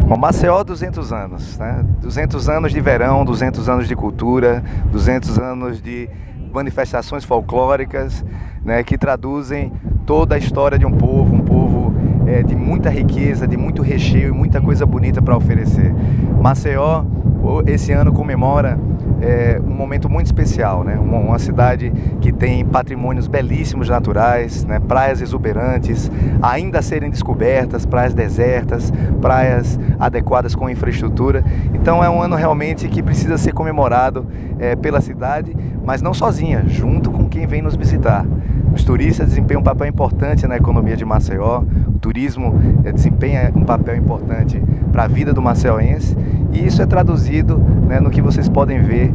Bom, Maceió, 200 anos, né? 200 anos de verão, 200 anos de cultura, 200 anos de manifestações folclóricas, né, que traduzem toda a história de um povo de muita riqueza, de muito recheio e muita coisa bonita para oferecer. Maceió, esse ano, comemora um momento muito especial, né? Uma cidade que tem patrimônios belíssimos naturais, né? Praias exuberantes, ainda a serem descobertas, praias desertas, praias adequadas com infraestrutura. Então é um ano realmente que precisa ser comemorado pela cidade, mas não sozinha, junto com quem vem nos visitar. Os turistas desempenham um papel importante na economia de Maceió, o turismo desempenha um papel importante para a vida do maceioense, e isso é traduzido, né, no que vocês podem ver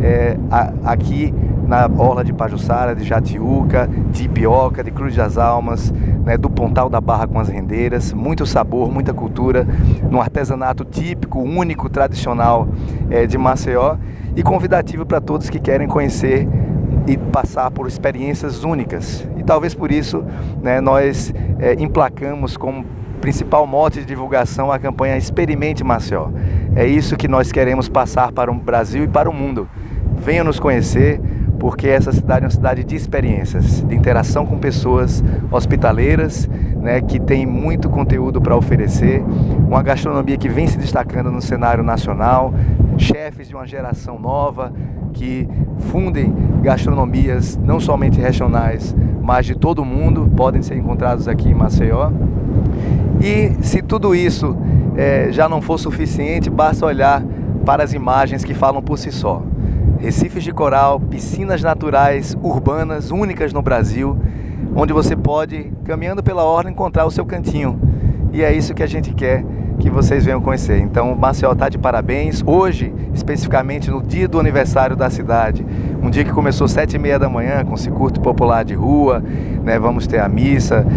aqui na orla de Pajuçara, de Jatiuca, de Ibioca, de Cruz das Almas, né, do Pontal da Barra com as rendeiras. Muito sabor, muita cultura, num artesanato típico, único, tradicional de Maceió, e convidativo para todos que querem conhecer e passar por experiências únicas. E talvez por isso, né, nós emplacamos como principal mote de divulgação a campanha Experimente Maceió. É isso que nós queremos passar para o Brasil e para o mundo. Venham nos conhecer, porque essa cidade é uma cidade de experiências, de interação com pessoas hospitaleiras, né, que tem muito conteúdo para oferecer, uma gastronomia que vem se destacando no cenário nacional, chefes de uma geração nova que fundem gastronomias não somente regionais, mas de todo o mundo, podem ser encontrados aqui em Maceió. E se tudo isso já não for suficiente, basta olhar para as imagens que falam por si só. Recifes de coral, piscinas naturais urbanas únicas no Brasil, onde você pode, caminhando pela orla, encontrar o seu cantinho. E é isso que a gente quer que vocês venham conhecer. Então, Maceió está de parabéns. Hoje, especificamente no dia do aniversário da cidade, um dia que começou às 7h30 da manhã, com circuito popular de rua, né, vamos ter a missa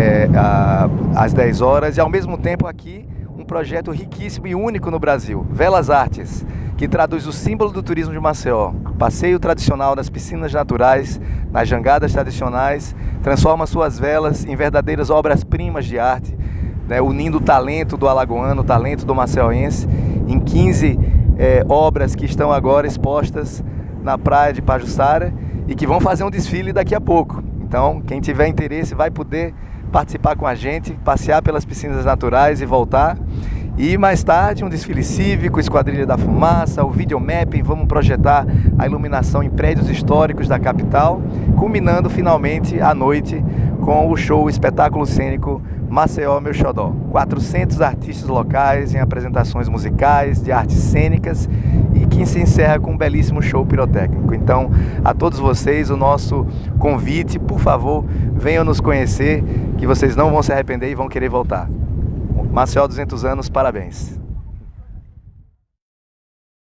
às 10 horas, e ao mesmo tempo aqui, um projeto riquíssimo e único no Brasil, Velas Artes, que traduz o símbolo do turismo de Maceió. Passeio tradicional das piscinas naturais, nas jangadas tradicionais, transforma suas velas em verdadeiras obras-primas de arte, né, unindo o talento do alagoano, o talento do maceioense, em 15 obras que estão agora expostas na praia de Pajuçara e que vão fazer um desfile daqui a pouco. Então, quem tiver interesse vai poder participar com a gente, passear pelas piscinas naturais e voltar. E mais tarde um desfile cívico, Esquadrilha da Fumaça, o videomapping, vamos projetar a iluminação em prédios históricos da capital, culminando finalmente à noite com o show, o espetáculo cênico Maceió Meu Xodó. 400 artistas locais em apresentações musicais, de artes cênicas, e que se encerra com um belíssimo show pirotécnico. Então, a todos vocês, o nosso convite, por favor, venham nos conhecer, que vocês não vão se arrepender e vão querer voltar. Maceió, 200 anos, parabéns!